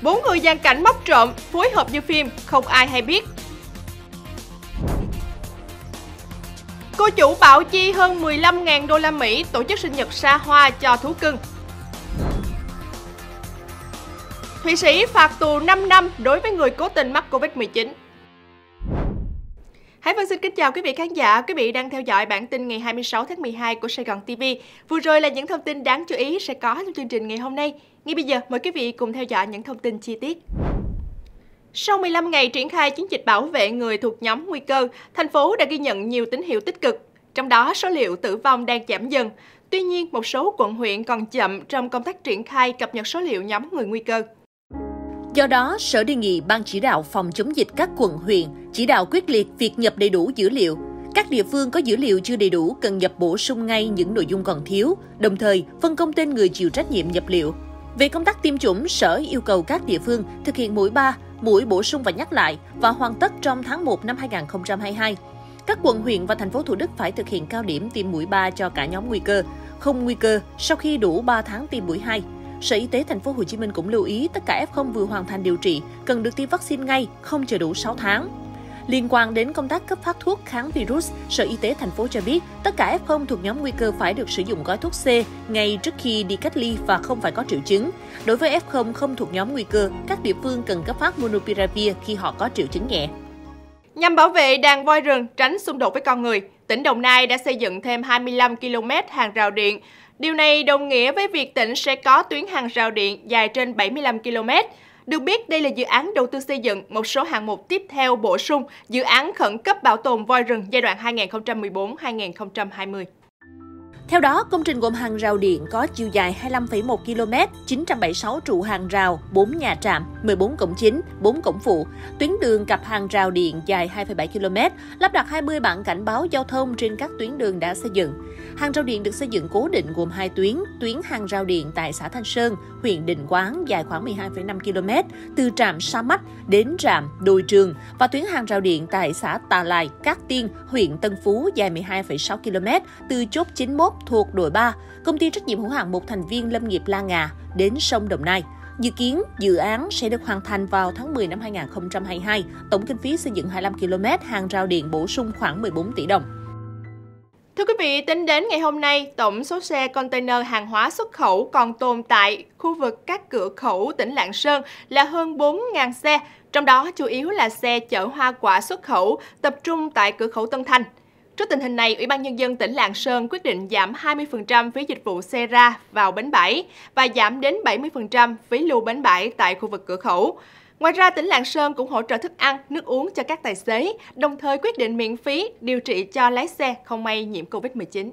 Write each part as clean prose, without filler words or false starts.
4 người giàn cảnh móc trộm, phối hợp như phim, không ai hay biết. Cô chủ Bảo chi hơn 15.000 đô la Mỹ tổ chức sinh nhật xa hoa cho thú cưng. Thụy Sĩ phạt tù 5 năm đối với người cố tình mắc Covid-19. Hải Vân xin kính chào quý vị khán giả. Quý vị đang theo dõi bản tin ngày 26 tháng 12 của Sài Gòn TV. Vừa rồi là những thông tin đáng chú ý sẽ có trong chương trình ngày hôm nay. Ngay bây giờ, mời quý vị cùng theo dõi những thông tin chi tiết. Sau 15 ngày triển khai chiến dịch bảo vệ người thuộc nhóm nguy cơ, thành phố đã ghi nhận nhiều tín hiệu tích cực. Trong đó, số liệu tử vong đang giảm dần. Tuy nhiên, một số quận huyện còn chậm trong công tác triển khai cập nhật số liệu nhóm người nguy cơ. Do đó, Sở đề nghị Ban chỉ đạo phòng chống dịch các quận huyện chỉ đạo quyết liệt việc nhập đầy đủ dữ liệu. Các địa phương có dữ liệu chưa đầy đủ cần nhập bổ sung ngay những nội dung còn thiếu, đồng thời phân công tên người chịu trách nhiệm nhập liệu. Về công tác tiêm chủng, Sở yêu cầu các địa phương thực hiện mũi 3, mũi bổ sung và nhắc lại và hoàn tất trong tháng 1 năm 2022. Các quận huyện và thành phố Thủ Đức phải thực hiện cao điểm tiêm mũi 3 cho cả nhóm nguy cơ, không nguy cơ sau khi đủ 3 tháng tiêm mũi 2. Sở Y tế thành phố Hồ Chí Minh cũng lưu ý tất cả F0 vừa hoàn thành điều trị cần được tiêm vaccine ngay, không chờ đủ 6 tháng. Liên quan đến công tác cấp phát thuốc kháng virus, Sở Y tế thành phố cho biết tất cả F0 thuộc nhóm nguy cơ phải được sử dụng gói thuốc C ngay trước khi đi cách ly và không phải có triệu chứng. Đối với F0 không thuộc nhóm nguy cơ, các địa phương cần cấp phát Monopiravir khi họ có triệu chứng nhẹ. Nhằm bảo vệ đàn voi rừng tránh xung đột với con người, tỉnh Đồng Nai đã xây dựng thêm 25 km hàng rào điện. Điều này đồng nghĩa với việc tỉnh sẽ có tuyến hàng rào điện dài trên 75 km. Được biết, đây là dự án đầu tư xây dựng một số hạng mục tiếp theo bổ sung dự án khẩn cấp bảo tồn voi rừng giai đoạn 2014-2020. Theo đó, công trình gồm hàng rào điện có chiều dài 25,1 km, 976 trụ hàng rào, 4 nhà trạm, 14 cổng chính, 4 cổng phụ, tuyến đường cặp hàng rào điện dài 2,7 km, lắp đặt 20 bảng cảnh báo giao thông trên các tuyến đường đã xây dựng. Hàng rào điện được xây dựng cố định gồm 2 tuyến hàng rào điện tại xã Thanh Sơn, huyện Định Quán dài khoảng 12,5 km, từ trạm Sa Mách đến trạm Đồi Trường và tuyến hàng rào điện tại xã Tà Lài, Cát Tiên, huyện Tân Phú dài 12,6 km, từ chốt 91 thuộc đội 3, công ty trách nhiệm hữu hạn một thành viên lâm nghiệp La Ngà đến sông Đồng Nai. Dự kiến, dự án sẽ được hoàn thành vào tháng 10 năm 2022, tổng kinh phí xây dựng 25 km hàng rào điện bổ sung khoảng 14 tỷ đồng. Thưa quý vị, tính đến ngày hôm nay, tổng số xe container hàng hóa xuất khẩu còn tồn tại khu vực các cửa khẩu tỉnh Lạng Sơn là hơn 4.000 xe, trong đó chủ yếu là xe chở hoa quả xuất khẩu tập trung tại cửa khẩu Tân Thanh. Trước tình hình này, Ủy ban Nhân dân tỉnh Lạng Sơn quyết định giảm 20% phí dịch vụ xe ra vào bến bãi và giảm đến 70% phí lưu bến bãi tại khu vực cửa khẩu. Ngoài ra, tỉnh Lạng Sơn cũng hỗ trợ thức ăn, nước uống cho các tài xế, đồng thời quyết định miễn phí điều trị cho lái xe không may nhiễm Covid-19.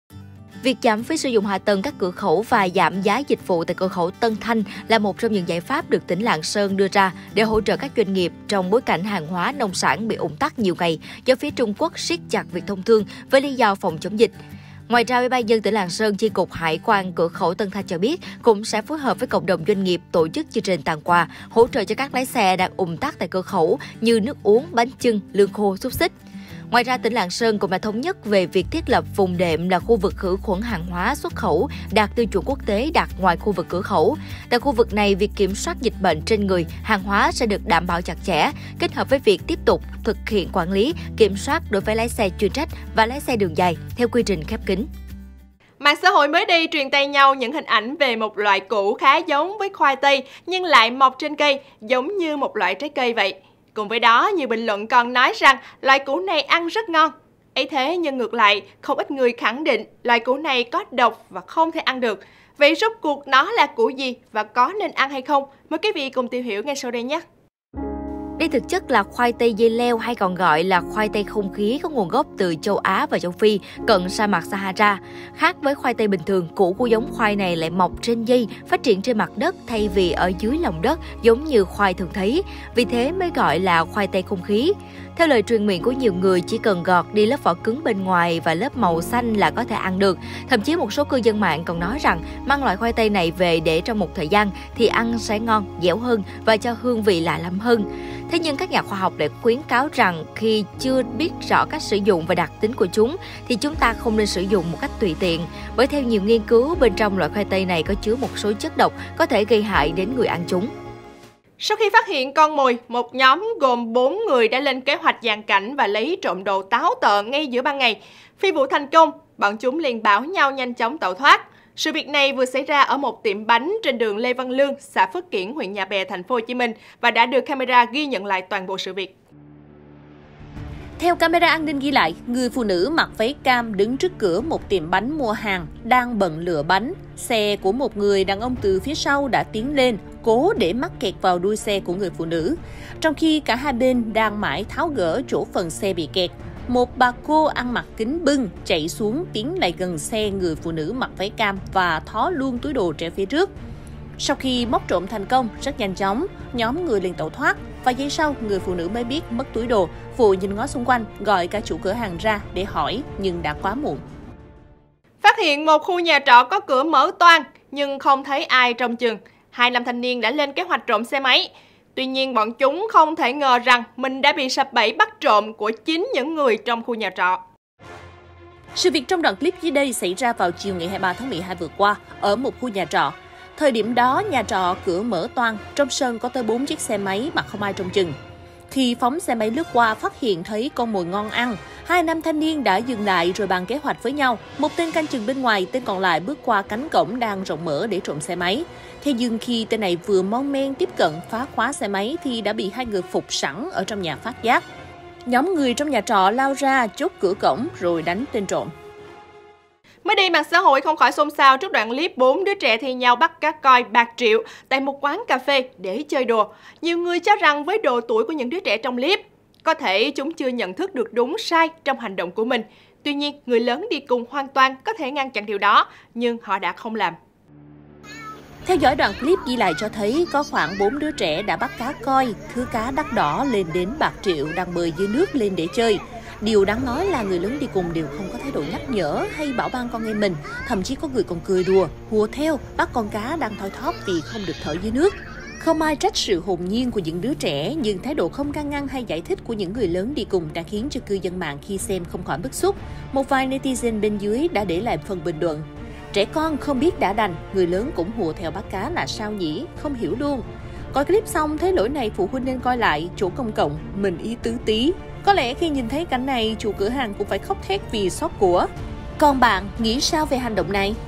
Việc giảm phí sử dụng hạ tầng các cửa khẩu và giảm giá dịch vụ tại cửa khẩu Tân Thanh là một trong những giải pháp được tỉnh Lạng Sơn đưa ra để hỗ trợ các doanh nghiệp trong bối cảnh hàng hóa nông sản bị ùn tắc nhiều ngày do phía Trung Quốc siết chặt việc thông thương với lý do phòng chống dịch. Ngoài ra, Ủy ban nhân dân tỉnh Lạng Sơn, Chi cục Hải quan cửa khẩu Tân Thanh cho biết cũng sẽ phối hợp với cộng đồng doanh nghiệp tổ chức chương trình tặng quà hỗ trợ cho các lái xe đang ùn tắc tại cửa khẩu như nước uống, bánh chưng, lương khô, xúc xích. Ngoài ra, tỉnh Lạng Sơn cũng đã thống nhất về việc thiết lập vùng đệm là khu vực khử khuẩn hàng hóa xuất khẩu đạt tiêu chuẩn quốc tế đặt ngoài khu vực cửa khẩu. Tại khu vực này, việc kiểm soát dịch bệnh trên người, hàng hóa sẽ được đảm bảo chặt chẽ, kết hợp với việc tiếp tục thực hiện quản lý, kiểm soát đối với lái xe chuyên trách và lái xe đường dài theo quy trình khép kín. Mạng xã hội mới đây truyền tay nhau những hình ảnh về một loại củ khá giống với khoai tây nhưng lại mọc trên cây, giống như một loại trái cây vậy. Cùng với đó, nhiều bình luận còn nói rằng loại củ này ăn rất ngon. Ấy thế nhưng ngược lại, không ít người khẳng định loại củ này có độc và không thể ăn được. Vậy rốt cuộc nó là củ gì và có nên ăn hay không? Mời quý vị cùng tìm hiểu ngay sau đây nhé! Đây thực chất là khoai tây dây leo hay còn gọi là khoai tây không khí có nguồn gốc từ châu Á và châu Phi, cận sa mạc Sahara. Khác với khoai tây bình thường, củ của giống khoai này lại mọc trên dây, phát triển trên mặt đất thay vì ở dưới lòng đất giống như khoai thường thấy. Vì thế mới gọi là khoai tây không khí. Theo lời truyền miệng của nhiều người, chỉ cần gọt đi lớp vỏ cứng bên ngoài và lớp màu xanh là có thể ăn được. Thậm chí một số cư dân mạng còn nói rằng mang loại khoai tây này về để trong một thời gian thì ăn sẽ ngon, dẻo hơn và cho hương vị lạ lắm hơn. Thế nhưng các nhà khoa học lại khuyến cáo rằng khi chưa biết rõ cách sử dụng và đặc tính của chúng thì chúng ta không nên sử dụng một cách tùy tiện. Bởi theo nhiều nghiên cứu, bên trong loại khoai tây này có chứa một số chất độc có thể gây hại đến người ăn chúng. Sau khi phát hiện con mồi, một nhóm gồm 4 người đã lên kế hoạch dàn cảnh và lấy trộm đồ táo tợn ngay giữa ban ngày. Phi vụ thành công, bọn chúng liền bảo nhau nhanh chóng tẩu thoát. Sự việc này vừa xảy ra ở một tiệm bánh trên đường Lê Văn Lương, xã Phước Kiển, huyện Nhà Bè, thành phố Hồ Chí Minh và đã được camera ghi nhận lại toàn bộ sự việc. Theo camera an ninh ghi lại, người phụ nữ mặc váy cam đứng trước cửa một tiệm bánh mua hàng, đang bận lựa bánh. Xe của một người đàn ông từ phía sau đã tiến lên, cố để mắc kẹt vào đuôi xe của người phụ nữ. Trong khi cả hai bên đang mãi tháo gỡ chỗ phần xe bị kẹt, một bà cô ăn mặc kính bưng chạy xuống tiến lại gần xe người phụ nữ mặc váy cam và thó luôn túi đồ trẻ phía trước. Sau khi móc trộm thành công rất nhanh chóng, nhóm người liền tẩu thoát. Vài giây sau, người phụ nữ mới biết mất túi đồ. Vụ nhìn ngó xung quanh, gọi cả chủ cửa hàng ra để hỏi, nhưng đã quá muộn. Phát hiện một khu nhà trọ có cửa mở toang, nhưng không thấy ai trông chừng. Hai nam thanh niên đã lên kế hoạch trộm xe máy. Tuy nhiên, bọn chúng không thể ngờ rằng mình đã bị sập bẫy bắt trộm của chính những người trong khu nhà trọ. Sự việc trong đoạn clip dưới đây xảy ra vào chiều ngày 23 tháng 12 vừa qua ở một khu nhà trọ. Thời điểm đó, nhà trọ cửa mở toang, trong sân có tới 4 chiếc xe máy mà không ai trông chừng. Khi phóng xe máy lướt qua phát hiện thấy con mồi ngon ăn, hai nam thanh niên đã dừng lại rồi bàn kế hoạch với nhau. Một tên canh chừng bên ngoài, tên còn lại bước qua cánh cổng đang rộng mở để trộm xe máy. Thế nhưng khi tên này vừa mon men tiếp cận phá khóa xe máy thì đã bị hai người phục sẵn ở trong nhà phát giác. Nhóm người trong nhà trọ lao ra chốt cửa cổng rồi đánh tên trộm. Mới đây, mạng xã hội không khỏi xôn xao trước đoạn clip 4 đứa trẻ thi nhau bắt cá koi bạc triệu tại một quán cà phê để chơi đùa. Nhiều người cho rằng với độ tuổi của những đứa trẻ trong clip, có thể chúng chưa nhận thức được đúng sai trong hành động của mình. Tuy nhiên, người lớn đi cùng hoàn toàn có thể ngăn chặn điều đó, nhưng họ đã không làm. Theo dõi đoạn clip ghi lại cho thấy có khoảng 4 đứa trẻ đã bắt cá koi, thứ cá đắt đỏ lên đến bạc triệu đang bơi dưới nước lên để chơi. Điều đáng nói là người lớn đi cùng đều không có thái độ nhắc nhở hay bảo ban con em mình, thậm chí có người còn cười đùa, hùa theo bắt con cá đang thoi thóp vì không được thở dưới nước. Không ai trách sự hồn nhiên của những đứa trẻ, nhưng thái độ không can ngăn hay giải thích của những người lớn đi cùng đã khiến cho cư dân mạng khi xem không khỏi bức xúc. Một vài netizen bên dưới đã để lại phần bình luận: trẻ con không biết đã đành, người lớn cũng hùa theo bắt cá là sao nhỉ, không hiểu luôn. Coi clip xong thấy lỗi này phụ huynh nên coi lại, chỗ công cộng mình ý tứ tí. Có lẽ khi nhìn thấy cảnh này, chủ cửa hàng cũng phải khóc thét vì xót của. Còn bạn nghĩ sao về hành động này?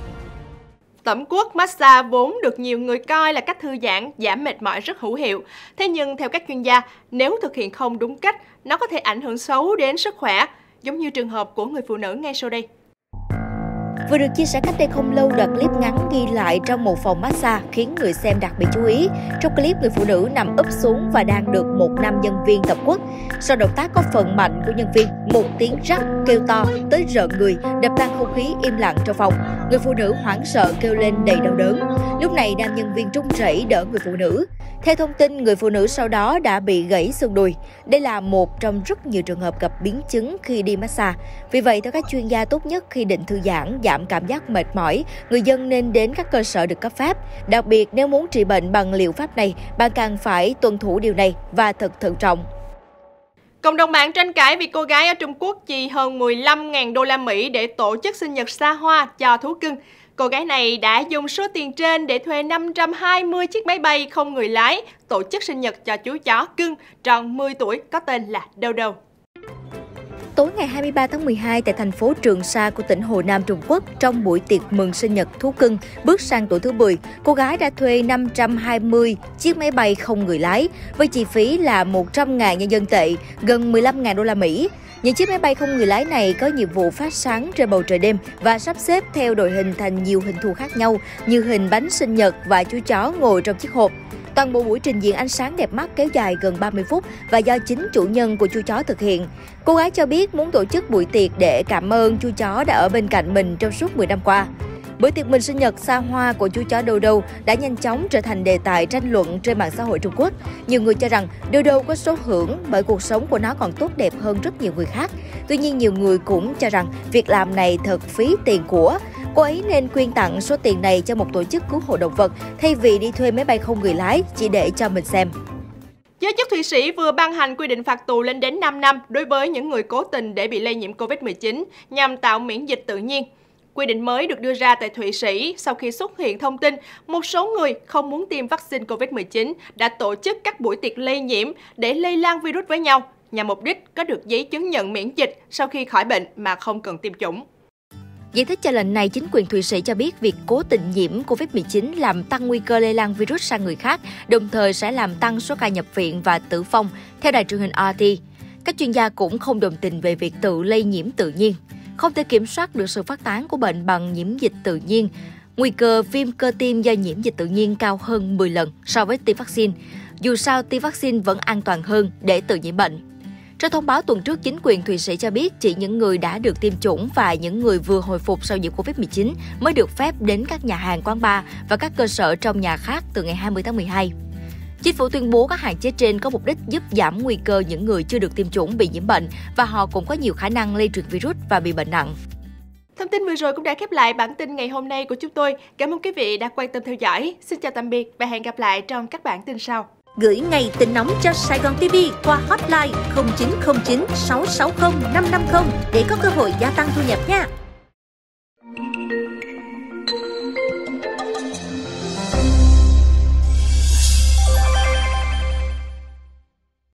Tẩm quất massage vốn được nhiều người coi là cách thư giãn, giảm mệt mỏi rất hữu hiệu. Thế nhưng theo các chuyên gia, nếu thực hiện không đúng cách, nó có thể ảnh hưởng xấu đến sức khỏe, giống như trường hợp của người phụ nữ ngay sau đây. Vừa được chia sẻ cách đây không lâu, đoạn clip ngắn ghi lại trong một phòng massage khiến người xem đặc biệt chú ý. Trong clip, người phụ nữ nằm úp xuống và đang được một nam nhân viên tập quất. Sau động tác có phần mạnh của nhân viên, một tiếng rắc kêu to tới rợn người, đập tan không khí im lặng trong phòng. Người phụ nữ hoảng sợ kêu lên đầy đau đớn. Lúc này nam nhân viên run rẩy đỡ người phụ nữ. Theo thông tin, người phụ nữ sau đó đã bị gãy xương đùi. Đây là một trong rất nhiều trường hợp gặp biến chứng khi đi massage. Vì vậy, theo các chuyên gia, tốt nhất khi định thư giãn, giảm cảm giác mệt mỏi, người dân nên đến các cơ sở được cấp phép. Đặc biệt, nếu muốn trị bệnh bằng liệu pháp này, bạn càng phải tuân thủ điều này và thật thận trọng. Cộng đồng mạng tranh cãi vì cô gái ở Trung Quốc chi hơn 15.000 đô la Mỹ để tổ chức sinh nhật xa hoa cho thú cưng. Cô gái này đã dùng số tiền trên để thuê 520 chiếc máy bay không người lái tổ chức sinh nhật cho chú chó cưng tròn 10 tuổi có tên là Đâu Đâu. Tối ngày 23 tháng 12 tại thành phố Trường Sa của tỉnh Hồ Nam Trung Quốc, trong buổi tiệc mừng sinh nhật thú cưng bước sang tuổi thứ 10, cô gái đã thuê 520 chiếc máy bay không người lái với chi phí là 100.000 nhân dân tệ, gần 15.000 đô la Mỹ. Những chiếc máy bay không người lái này có nhiệm vụ phát sáng trên bầu trời đêm và sắp xếp theo đội hình thành nhiều hình thù khác nhau như hình bánh sinh nhật và chú chó ngồi trong chiếc hộp. Toàn bộ buổi trình diễn ánh sáng đẹp mắt kéo dài gần 30 phút và do chính chủ nhân của chú chó thực hiện. Cô gái cho biết muốn tổ chức buổi tiệc để cảm ơn chú chó đã ở bên cạnh mình trong suốt 10 năm qua. Bữa tiệc mừng sinh nhật xa hoa của chú chó Đâu Đâu đã nhanh chóng trở thành đề tài tranh luận trên mạng xã hội Trung Quốc. Nhiều người cho rằng Đâu Đâu có số hưởng bởi cuộc sống của nó còn tốt đẹp hơn rất nhiều người khác. Tuy nhiên, nhiều người cũng cho rằng việc làm này thật phí tiền của. Cô ấy nên quyên tặng số tiền này cho một tổ chức cứu hộ động vật thay vì đi thuê máy bay không người lái chỉ để cho mình xem. Giới chức Thụy Sĩ vừa ban hành quy định phạt tù lên đến 5 năm đối với những người cố tình để bị lây nhiễm Covid-19 nhằm tạo miễn dịch tự nhiên. Quy định mới được đưa ra tại Thụy Sĩ sau khi xuất hiện thông tin một số người không muốn tiêm vaccine COVID-19 đã tổ chức các buổi tiệc lây nhiễm để lây lan virus với nhau, nhằm mục đích có được giấy chứng nhận miễn dịch sau khi khỏi bệnh mà không cần tiêm chủng. Giải thích cho lệnh này, chính quyền Thụy Sĩ cho biết việc cố tình nhiễm COVID-19 làm tăng nguy cơ lây lan virus sang người khác, đồng thời sẽ làm tăng số ca nhập viện và tử vong, theo đài truyền hình RT. Các chuyên gia cũng không đồng tình về việc tự lây nhiễm tự nhiên. Không thể kiểm soát được sự phát tán của bệnh bằng nhiễm dịch tự nhiên. Nguy cơ viêm cơ tim do nhiễm dịch tự nhiên cao hơn 10 lần so với tiêm vaccine. Dù sao, tiêm vaccine vẫn an toàn hơn để tự nhiễm bệnh. Trong thông báo tuần trước, chính quyền Thụy Sĩ cho biết chỉ những người đã được tiêm chủng và những người vừa hồi phục sau nhiễm Covid-19 mới được phép đến các nhà hàng, quán bar và các cơ sở trong nhà khác từ ngày 20 tháng 12. Chính phủ tuyên bố các hạn chế trên có mục đích giúp giảm nguy cơ những người chưa được tiêm chủng bị nhiễm bệnh và họ cũng có nhiều khả năng lây truyền virus và bị bệnh nặng. Thông tin vừa rồi cũng đã khép lại bản tin ngày hôm nay của chúng tôi. Cảm ơn quý vị đã quan tâm theo dõi. Xin chào tạm biệt và hẹn gặp lại trong các bản tin sau. Gửi ngay tin nóng cho Sài Gòn TV qua hotline 0909 660 550 để có cơ hội gia tăng thu nhập nha.